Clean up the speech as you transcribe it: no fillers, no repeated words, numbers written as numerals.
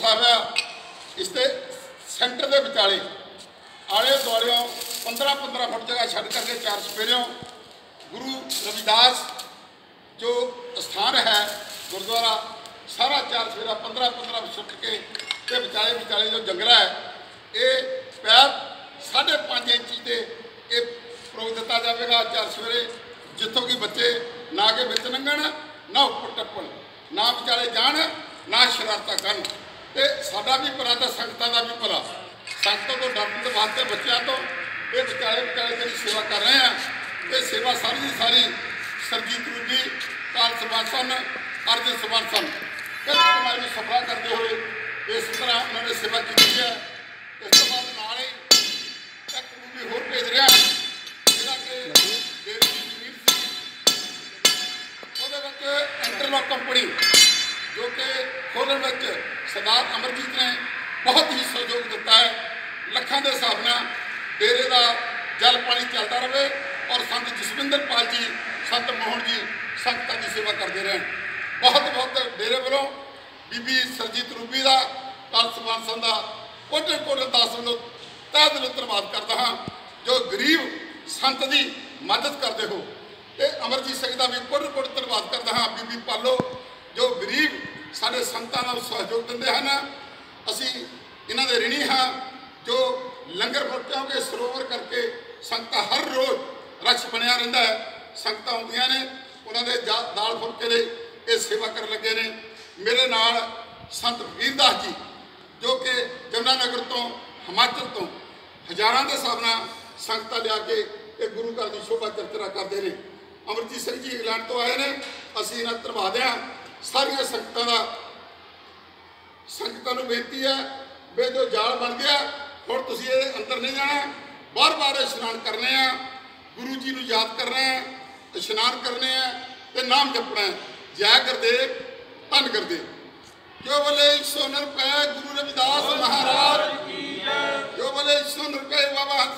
ਸਾਹਿਬ ਆ, ਇਸ ਤੇ ਸੈਂਟਰ ਦੇ ਵਿਚਾਲੇ ਆਲੇ ਦੁਆਲਿਓਂ 15-15 ਫੁੱਟ ਜਗ੍ਹਾ ਛੱਡ ਕਰਕੇ ਚਾਰ ਚੁਫੇਰਿਓਂ ਗੁਰੂ ਰਵਿਦਾਸ ਜੋ ਸਥਾਨ ਹੈ ਗੁਰਦੁਆਰਾ ਸਾਰਾ ਚਾਰ ਚੁਫੇਰਾ 15-15 ਸੁੱਟ ਕੇ ਤੇ ਵਿਚਾਲੇ ਜੋ ਜੰਗਲਾ ਹੈ ਇਹ ਪੈਪ 5.5 ਇੰਚੀ ਤੇ ਇਹ ਪਰੋਗ ਦਿੱਤਾ ਜਾਵੇਗਾ ਚਾਰ ਚੁਫੇਰੇ, ਜਿੱਥੋਂ ਕਿ ਬੱਚੇ ਨਾ ਕਿ ਵਿੱਚ ਲੰਘਣ ਨਾ ਉੱਪਰ ਟੱਪਣ, ਨਾ ਵਿਚਾਲੇ ਜਾਣ, ਨਾ ਸ਼ਰਾਰਤਾਂ ਕਰਨ। ਤੇ ਸਾਡਾ ਵੀ ਭਲਾ ਤੇ ਸੰਗਤਾਂ ਦਾ ਵੀ ਭਲਾ, ਸੰਗਤਾਂ ਤੋਂ ਡਰਨ ਦੇ ਵਾਸਤੇ ਬੱਚਿਆਂ ਤੋਂ ਇਹ ਵਿਚਾਲੇ ਜਿਹੜੀ ਸੇਵਾ ਕਰ ਰਹੇ ਆ, ਇਹ ਸੇਵਾ ਸਾਰੀ ਦੀ ਸਾਰੀ ਸਰਜੀਤ ਰੂਬੀ ਕਾਲ ਸਮਾਨ ਸਨ, ਅਰਜ ਸਮਾਨ ਸਨ ਕਈ ਕਮਾਈ ਨੂੰ ਸਫਲਾ ਕਰਦੇ ਹੋਏ ਇਸ ਤਰ੍ਹਾਂ ਉਹਨਾਂ ਨੇ ਸੇਵਾ ਕੀਤੀ ਹੈ। ਇਸ ਤੋਂ ਬਾਅਦ ਨਾਲ ਹੀ ਇੱਕ ਰੂਬੀ ਹੋਰ ਭੇਜ ਰਿਹਾ ਜਿਹੜਾ ਕਿ ਡੇਰੇ ਦੀ ਜ਼ਮੀਨ ਸੀ, ਉਹਦੇ ਵਿੱਚ ਇੰਟਰਲੌਕ ਕੰਪਨੀ ਜੋ ਕਿ ਖੋਲ੍ਹਣ ਵਿੱਚ ਸਰਦਾਰ ਅਮਰਜੀਤ ਨੇ ਬਹੁਤ ਹੀ ਸਹਿਯੋਗ ਦਿੱਤਾ ਹੈ। ਲੱਖਾਂ ਦੇ ਹਿਸਾਬ ਨਾਲ ਡੇਰੇ ਦਾ ਜਲ ਪਾਣੀ ਚੱਲਦਾ ਰਹੇ ਔਰ ਸੰਤ ਜਸਵਿੰਦਰ ਪਾਲ ਜੀ, ਸੰਤ ਮੋਹਨ ਜੀ ਸੰਗਤਾਂ ਦੀ ਸੇਵਾ ਕਰਦੇ ਰਹਿਣ। ਬਹੁਤ ਡੇਰੇ ਵੱਲੋਂ ਬੀਬੀ ਸਰਜੀਤ ਰੂਬੀ ਦਾ ਕਾਲ ਸਮਾਨ ਸੰਨ ਦਾ ਕੋਟੇ ਦਾਸ ਵੱਲੋਂ ਤਹਿ ਦਿਲੋਂ ਧੰਨਵਾਦ ਕਰਦਾ ਹਾਂ ਜੋ ਗਰੀਬ ਸੰਤ ਦੀ ਮਦਦ ਕਰਦੇ ਹੋ। ਤੇ ਅਮਰਜੀਤ ਸਿੰਘ ਦਾ ਵੀ ਕੋਟ ਧੰਨਵਾਦ ਕਰਦਾ ਹਾਂ, ਬੀਬੀ ਪਾਲੋ ਜੋ ਗਰੀਬ ਸਾਡੇ ਸੰਤਾਂ ਨੂੰ ਸਹਿਯੋਗ ਦਿੰਦੇ ਹਨ। ਅਸੀਂ ਇਹਨਾਂ ਦੇ ਰਿਣੀ ਹਾਂ ਜੋ ਲੰਗਰ ਕਿਉਂਕਿ ਸਰੋਵਰ ਕਰਕੇ ਸੰਗਤਾਂ ਹਰ ਰੋਜ਼ ਰਸ਼ ਬਣਿਆ ਰਹਿੰਦਾ ਹੈ, ਸੰਗਤਾਂ ਆਉਂਦੀਆਂ ਨੇ, ਉਹਨਾਂ ਦੇ ਦਾਲ ਫੁਲਕੇ ਲਈ ਇਹ ਸੇਵਾ ਕਰਨ ਲੱਗੇ ਨੇ। ਮੇਰੇ ਨਾਲ ਸੰਤ ਵੀਰਦਾਸ ਜੀ ਜੋ ਕਿ ਜਮਨਾ ਨਗਰ ਤੋਂ ਹਿਮਾਚਲ ਤੋਂ ਹਜ਼ਾਰਾਂ ਦੇ ਹਿਸਾਬ ਨਾਲ ਸੰਗਤਾਂ ਲਿਆ ਕੇ ਇਹ ਗੁਰੂ ਘਰ ਦੀ ਸ਼ੋਭਾ ਚਰਚਾ ਕਰਦੇ ਨੇ। ਅਮਰਜੀਤ ਸਿੰਘ ਜੀ ਇੰਗਲੈਂਡ ਤੋਂ ਆਏ ਨੇ, ਅਸੀਂ ਇਹਨਾਂ ਧੰਨਵਾਦ ਹਾਂ ਸਾਰੀਆਂ ਸੰਗਤਾਂ ਨੂੰ ਬੇਨਤੀ ਹੈ ਵੀ ਜੋ ਜਾਲ ਬਣ ਗਿਆ ਹੁਣ ਤੁਸੀਂ ਇਹਦੇ ਅੰਦਰ ਨਹੀਂ ਜਾਣਾ, ਬਾਰ-ਬਾਰ ਇਸ਼ਨਾਨ ਕਰਨੇ ਆ, ਗੁਰੂ ਜੀ ਨੂੰ ਯਾਦ ਕਰਨਾ ਹੈ, ਇਸ਼ਨਾਨ ਕਰਨੇ ਆ ਤੇ ਨਾਮ ਜਪਣਾ ਹੈ। ਜੈ ਗੁਰਦੇਵ ਧੰਨ ਗੁਰਦੇਵ। ਜੋ ਬੋਲੇ 109 ਰੁਪਏ ਗੁਰੂ ਰਵਿਦਾਸ ਮਹਾਰਾਜ, ਜੋ ਬੋਲੇ 109 ਰੁਪਏ ਬਾਬਾ